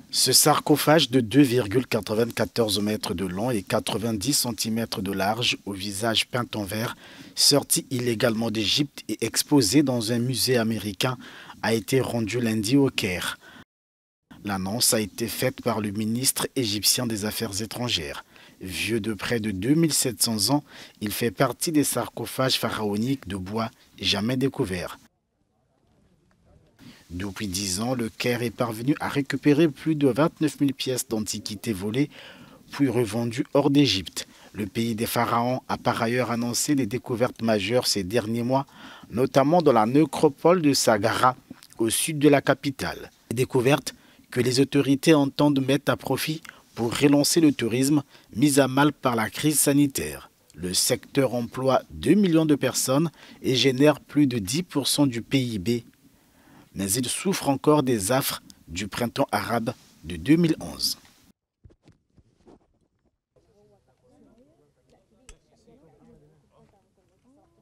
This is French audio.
Ce sarcophage de 2,94 mètres de long et 90 cm de large, au visage peint en vert, sorti illégalement d'Égypte et exposé dans un musée américain, a été rendu lundi au Caire. L'annonce a été faite par le ministre égyptien des Affaires étrangères. Vieux de près de 2700 ans, il fait partie des sarcophages pharaoniques de bois jamais découverts. Depuis 10 ans, le Caire est parvenu à récupérer plus de 29 000 pièces d'antiquités volées, puis revendues hors d'Égypte. Le pays des pharaons a par ailleurs annoncé des découvertes majeures ces derniers mois, notamment dans la nécropole de Saqqara, au sud de la capitale. Des découvertes que les autorités entendent mettre à profit pour relancer le tourisme mis à mal par la crise sanitaire. Le secteur emploie 2 millions de personnes et génère plus de 10% du PIB. Mais il souffre encore des affres du printemps arabe de 2011.